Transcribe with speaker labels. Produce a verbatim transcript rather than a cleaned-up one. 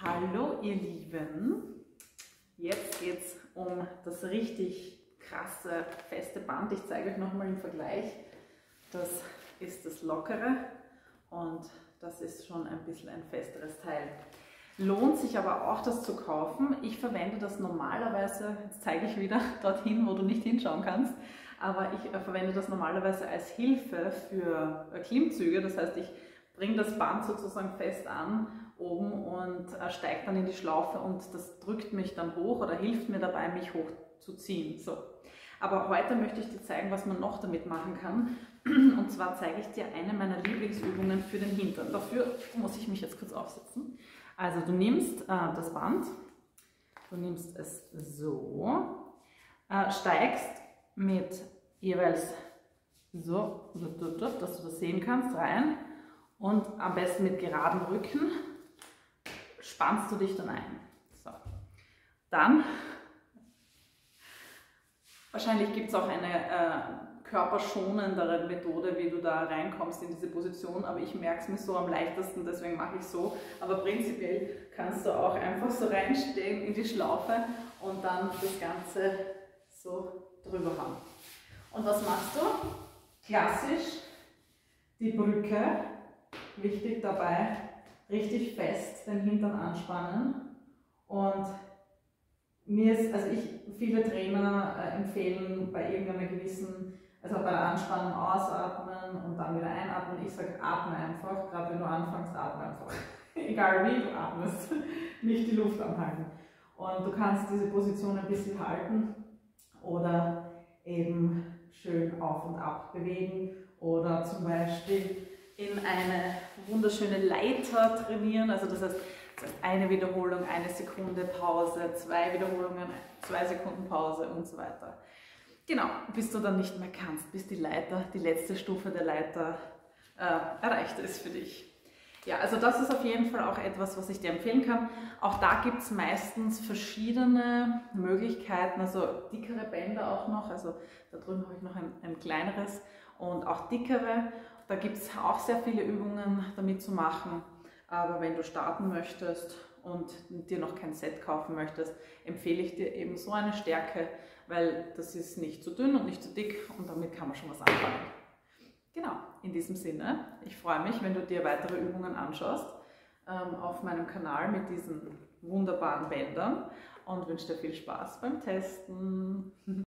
Speaker 1: Hallo ihr Lieben, jetzt geht es um das richtig krasse, feste Band. Ich zeige euch nochmal im Vergleich. Das ist das lockere und das ist schon ein bisschen ein festeres Teil. Lohnt sich aber auch, das zu kaufen. Ich verwende das normalerweise, jetzt zeige ich wieder dorthin, wo du nicht hinschauen kannst, aber ich verwende das normalerweise als Hilfe für Klimmzüge. Das heißt, ich bringe das Band sozusagen fest an oben und steige dann in die Schlaufe und das drückt mich dann hoch oder hilft mir dabei, mich hochzuziehen. So. Aber heute möchte ich dir zeigen, was man noch damit machen kann. Und zwar zeige ich dir eine meiner Lieblingsübungen für den Hintern. Dafür muss ich mich jetzt kurz aufsetzen. Also du nimmst äh, das Band, du nimmst es so, äh, steigst mit jeweils so, dass du das sehen kannst, rein und am besten mit geradem Rücken spannst du dich dann ein. So. Dann, wahrscheinlich gibt es auch eine äh, körperschonendere Methode, wie du da reinkommst in diese Position, aber ich merke es mir so am leichtesten, deswegen mache ich so. Aber prinzipiell kannst du auch einfach so reinstehen in die Schlaufe und dann das Ganze so drüber haben. Und was machst du? Klassisch die Brücke, wichtig dabei, richtig fest den Hintern anspannen. Und mir ist, also ich, viele Trainer äh, empfehlen bei irgendeiner gewissen, also bei der Anspannung ausatmen und dann wieder einatmen. Ich sage, atme einfach, gerade wenn du anfängst, atme einfach. Egal wie du atmest, nicht die Luft anhalten. Und du kannst diese Position ein bisschen halten oder eben schön auf und ab bewegen oder zum Beispiel in eine wunderschöne Leiter trainieren. Also das heißt, das heißt eine Wiederholung, eine Sekunde Pause, zwei Wiederholungen, zwei Sekunden Pause und so weiter. Genau, bis du dann nicht mehr kannst, bis die Leiter, die letzte Stufe der Leiter äh, erreicht ist für dich. Ja, also das ist auf jeden Fall auch etwas, was ich dir empfehlen kann. Auch da gibt es meistens verschiedene Möglichkeiten, also dickere Bänder auch noch, also da drüben habe ich noch ein, ein kleineres und auch dickere. Da gibt es auch sehr viele Übungen damit zu machen, aber wenn du starten möchtest und dir noch kein Set kaufen möchtest, empfehle ich dir eben so eine Stärke, weil das ist nicht zu dünn und nicht zu dick und damit kann man schon was anfangen. Genau, in diesem Sinne, ich freue mich, wenn du dir weitere Übungen anschaust ähm, auf meinem Kanal mit diesen wunderbaren Bändern und wünsche dir viel Spaß beim Testen.